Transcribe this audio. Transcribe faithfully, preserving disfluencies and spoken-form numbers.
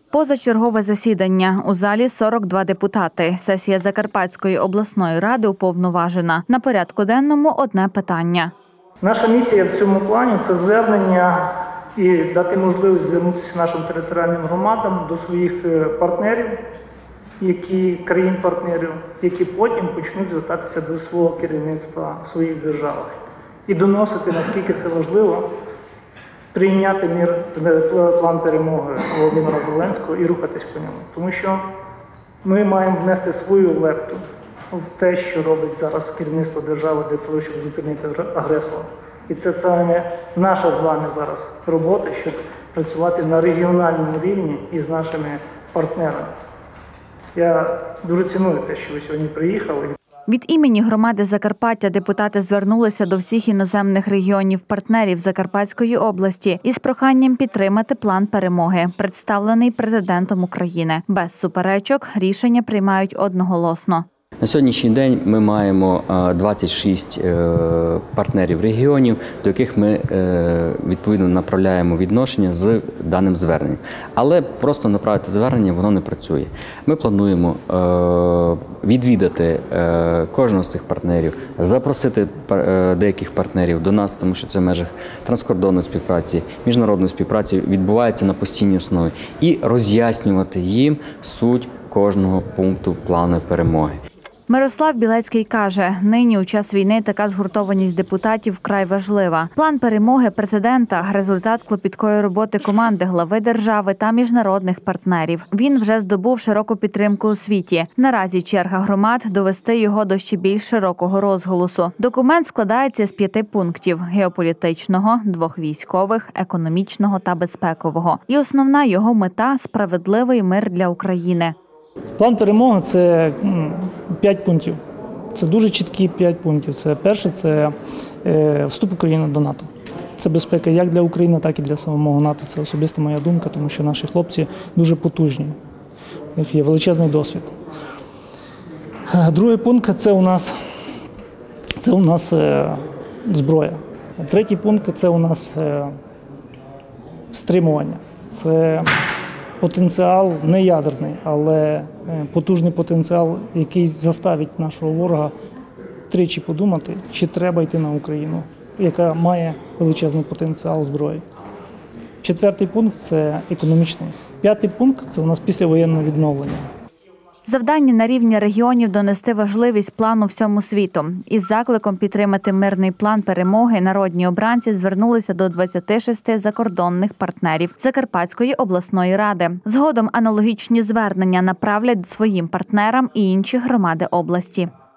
Позачергове засідання. У залі сорок два депутати. Сесія Закарпатської обласної ради уповноважена. На порядку денному одне питання. Наша місія в цьому плані – це звернення і дати можливість звернутися нашим територіальним громадам до своїх партнерів, які країн-партнерів, які потім почнуть звертатися до свого керівництва в своїх державах. І доносити, наскільки це важливо, прийняти мір, план перемоги Володимира Зеленського і рухатись по ньому. Тому що ми маємо внести свою лепту в те, що робить зараз керівництво держави для того, щоб зупинити агресора. І це саме наша з вами зараз робота, щоб працювати на регіональному рівні із нашими партнерами. Я дуже ціную те, що ви сьогодні приїхали. Від імені громади Закарпаття депутати звернулися до всіх іноземних регіонів-партнерів Закарпатської області із проханням підтримати план перемоги, представлений президентом України. Без суперечок рішення приймають одноголосно. На сьогоднішній день ми маємо двадцять шість партнерів регіонів, до яких ми відповідно направляємо відношення з даним зверненням. Але просто направити звернення воно не працює. Ми плануємо відвідати кожного з цих партнерів, запросити деяких партнерів до нас, тому що це в межах транскордонної співпраці, міжнародної співпраці відбувається на постійній основі, і роз'яснювати їм суть кожного пункту плану перемоги. Мирослав Білецький каже, нині у час війни така згуртованість депутатів вкрай важлива. План перемоги президента – результат клопіткої роботи команди глави держави та міжнародних партнерів. Він вже здобув широку підтримку у світі. Наразі черга громад довести його до ще більш широкого розголосу. Документ складається з п'яти пунктів – геополітичного, двох військових, економічного та безпекового. І основна його мета – справедливий мир для України. План перемоги – це п'ять пунктів. Це дуже чіткі п'ять пунктів. Це перше – це вступ України до НАТО. Це безпека як для України, так і для самого НАТО. Це особиста моя думка, тому що наші хлопці дуже потужні. У них є величезний досвід. Другий пункт – це у нас, це у нас зброя. Третій пункт – це у нас стримування. Це потенціал не ядерний, але потужний потенціал, який заставить нашого ворога тричі подумати, чи треба йти на Україну, яка має величезний потенціал зброї. Четвертий пункт – це економічний. П'ятий пункт – це у нас післявоєнне відновлення. Завдання на рівні регіонів – донести важливість плану всьому світу. Із закликом підтримати мирний план перемоги народні обранці звернулися до двадцяти шести закордонних партнерів Закарпатської обласної ради. Згодом аналогічні звернення направлять своїм партнерам і інші громади області.